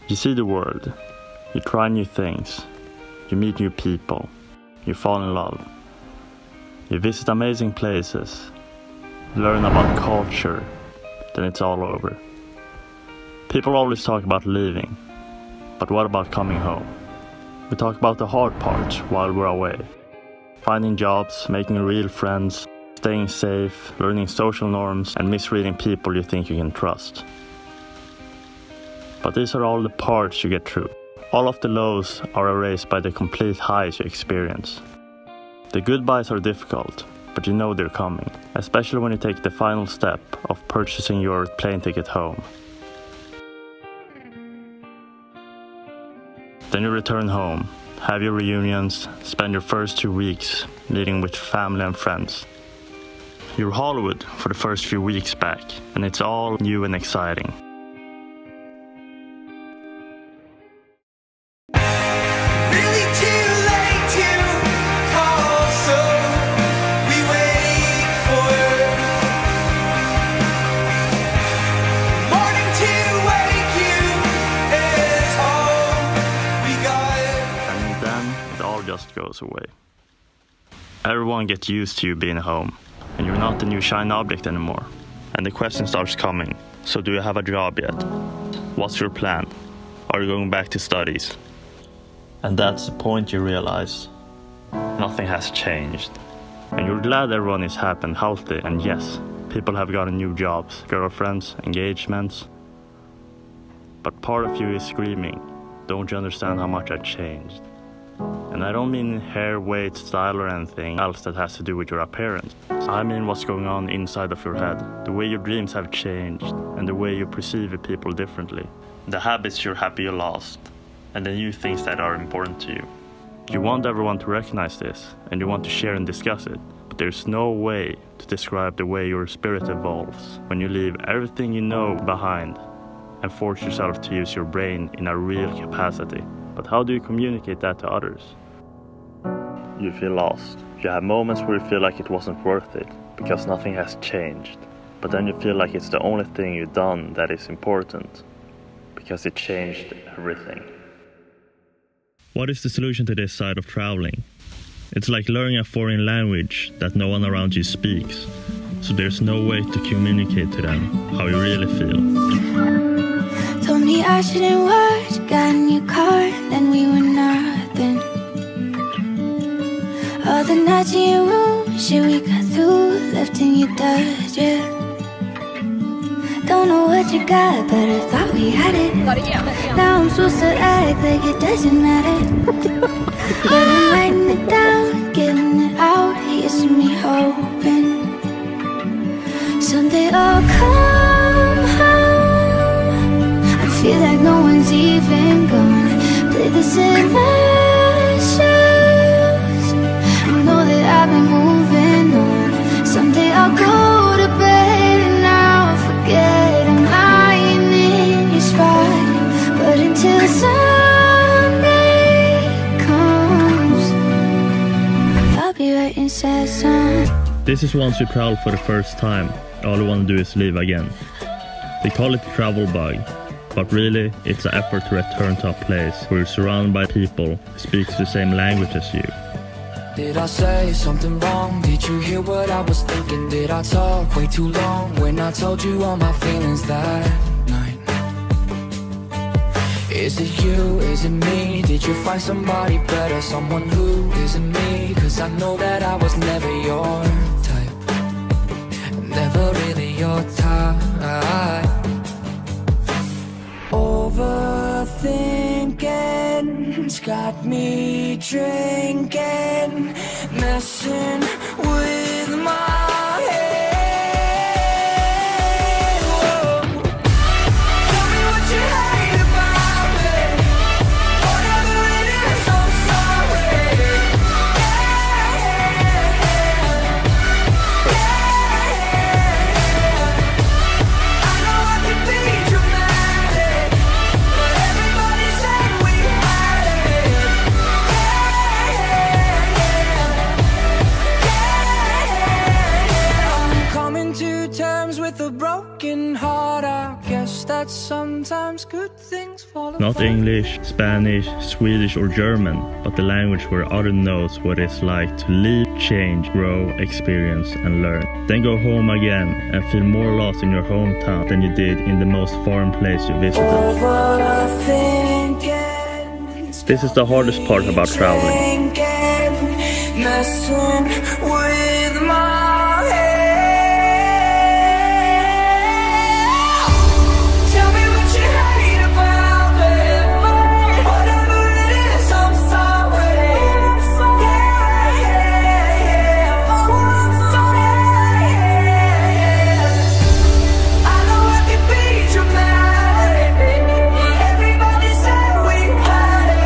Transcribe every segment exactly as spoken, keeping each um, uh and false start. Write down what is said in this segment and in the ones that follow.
You see the world, you try new things, you meet new people, you fall in love, you visit amazing places, learn about culture, then it's all over. People always talk about leaving, but what about coming home? We talk about the hard parts while we're away. Finding jobs, making real friends, staying safe, learning social norms, and misreading people you think you can trust. But these are all the parts you get through. All of the lows are erased by the complete highs you experience. The goodbyes are difficult, but you know they're coming, especially when you take the final step of purchasing your plane ticket home. Then you return home, have your reunions, spend your first two weeks meeting with family and friends. You're Hollywood for the first few weeks back, and it's all new and exciting. Just goes away. Everyone gets used to you being home, and you're not the new shiny object anymore. And the question starts coming. So do you have a job yet? What's your plan? Are you going back to studies? And that's the point you realize nothing has changed. And you're glad everyone is happy and healthy, and yes, people have gotten new jobs, girlfriends, engagements. But part of you is screaming, don't you understand how much I changed? And I don't mean hair, weight, style or anything else that has to do with your appearance. I mean what's going on inside of your head, the way your dreams have changed, and the way you perceive people differently. The habits you're happy you lost, and the new things that are important to you. You want everyone to recognize this, and you want to share and discuss it, but there's no way to describe the way your spirit evolves when you leave everything you know behind and force yourself to use your brain in a real capacity. But how do you communicate that to others? You feel lost. You have moments where you feel like it wasn't worth it, because nothing has changed. But then you feel like it's the only thing you've done that is important, because it changed everything. What is the solution to this side of traveling? It's like learning a foreign language that no one around you speaks, so there's no way to communicate to them how you really feel. Told me I shouldn't watch, got a new car, then we were nothing. All the nights in your room, shit we got through, left in your dust, yeah. Don't know what you got, but I thought we had it. Now I'm supposed to act like it doesn't matter. But I'm writing it down, getting it out, here's me hoping someday I'll come home. I feel like no one's even gone. Play the same shows. I know that I've been moving on. Someday I'll go to bed and I'll forget I'm lying in your spot. But until Sunday comes, I'll be writing sad songs. This is once you travel for the first time. All you want to do is leave again. They call it the travel bug, but really it's an effort to return to a place where you're surrounded by people who speak the same language as you. Did I say something wrong? Did you hear what I was thinking? Did I talk way too long when I told you all my feelings that night? Is it you? Is it me? Did you find somebody better? Someone who isn't me? Cause I know that I was never your type, never really your type. Overthinking's got me drinking, messing with my head. Whoa. Tell me what you hate about me. Whatever it is, I'm sorry. Yeah, yeah. I know I can be dramatic, but everybody said we had it. Yeah, yeah, yeah. broken heart, I guess that sometimes good things fall apart. Not English, Spanish, Swedish or German, but the language where other knows what it's like to live, change, grow, experience and learn. Then go home again and feel more lost in your hometown than you did in the most foreign place you visited. This is the hardest part about traveling. Messing with my head. Tell me what you hate about it. Whatever it is, I'm sorry. Yeah, yeah, yeah. I'm sorry. I know I can be dramatic. Everybody said we had it.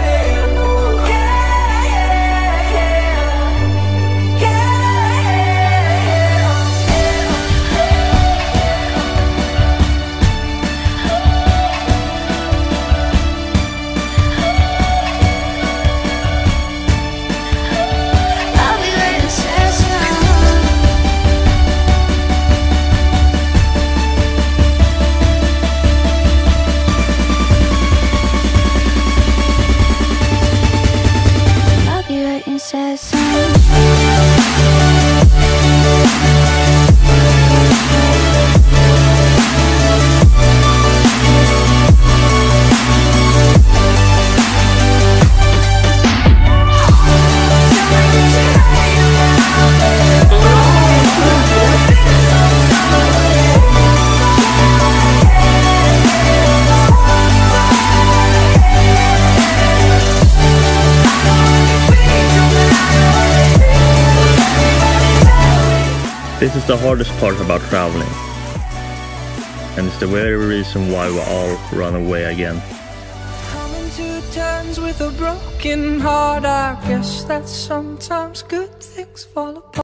This is the hardest part about traveling, and it's the very reason why we all run away again. Coming to terms with a broken heart, I guess that sometimes good things fall apart.